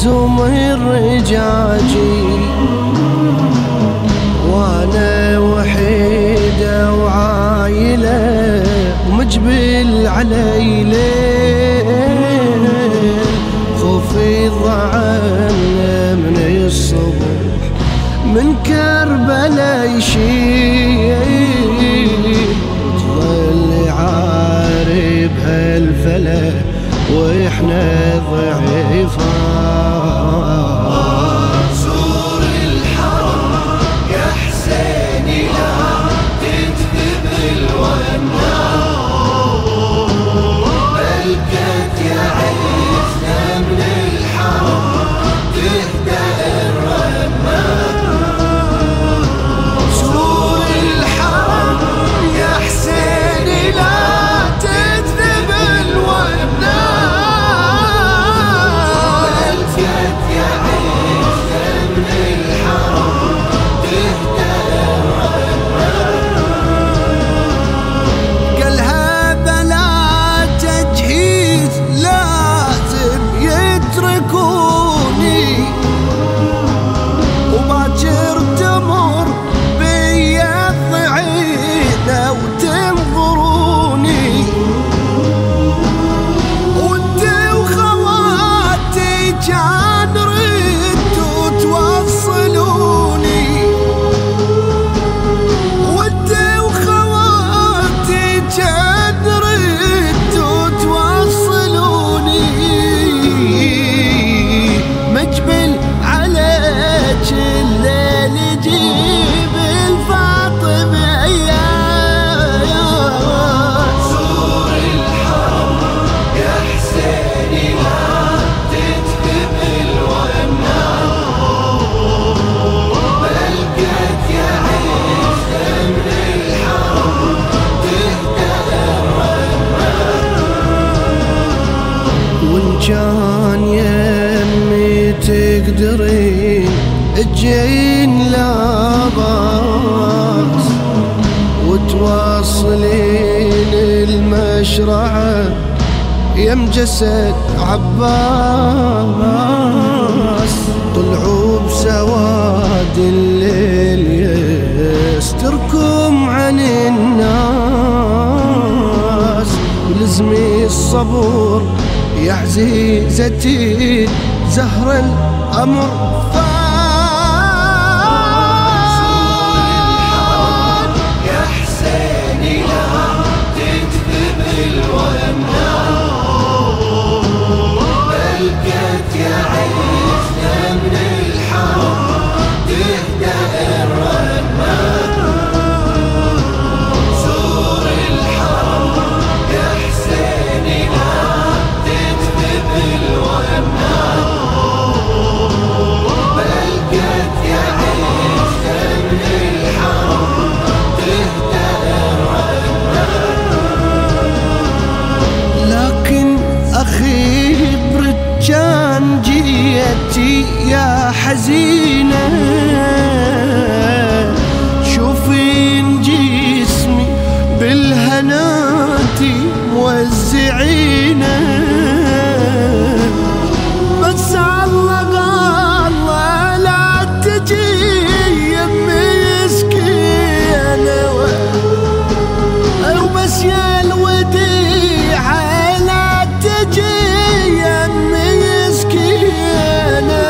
مهزوم الرجاجي، وانا وحيدة وعايلة ومجبل علي ليل، خوفي ضاعنا من الصبح من كربلا يشيل، وتظل عارب هالفلا واحنا ضعيفان. زور الحرم يا حسيني لا تكذب الونار، بلكت يا عزنا من الحرم تهدأ الرمال. زور الحرم يا حسيني لا تكذب الونار، بلكت يا عزنا من الحرم تهدأ الرمال. قالها بلا تجهيز لازم يتركوني، وباكر تمر بيا الضعينة وتنظروني، ودي وخواتي كان ردوا توصلوني، ودي وخواتي كان ردوا توصلوني، مجبل عليك الليل يجيب الفاطمة يا زور الحرم يا حسيني لا تكذب الونار، بلقت يا عزة من الحرم تهدأ الرمال. وإن كان يمي تقدرين تجين لا باس، وتواصلين المشرعة يم جسد عباس، طلعوا بسواد الليل يستركم عن الناس، ولزمي الصبور يا عزيزتي زهر الأمر فان. يا حسيني لا تكذب الونار، بلقت يا عزنا من الحرم تهدأ الرمال. زور الحرم يا حسيني لا تكذب الونار، بلقت يا عزنا من الحرم تهدأ الرمال. لكن أخي برجان جيتي يا حزينة، شوفين جسمي بالهناتي موزعينه، بس الله لا تجي يمي مسكينة، وبس يا الوديعة لا تجي يمي مسكينة،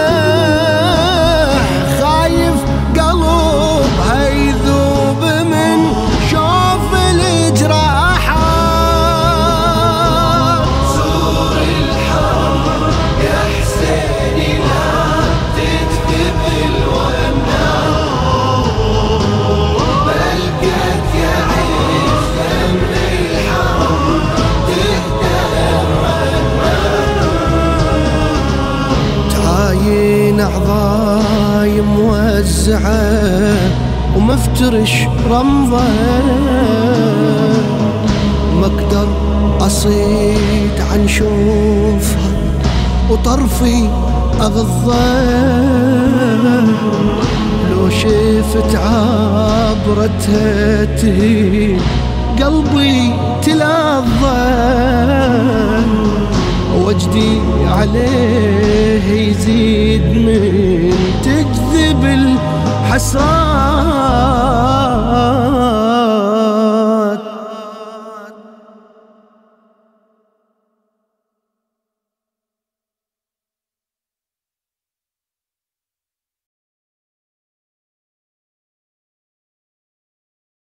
خايف قلبها يذوب من شوف الجراحات. زور الحرم يا حسيني لا تكذب الونار، بلقت يا عزة من الحرم تهدأ الرمال. تعاين أعضاي موزعة ومفترش رمضة، ما اقدر اصيد عن شوفها وطرفي اغضه، لو شفت عبرتها تهين قلبي تلظى، وجد وجودي عليه يزيد من تجذب الحسرات.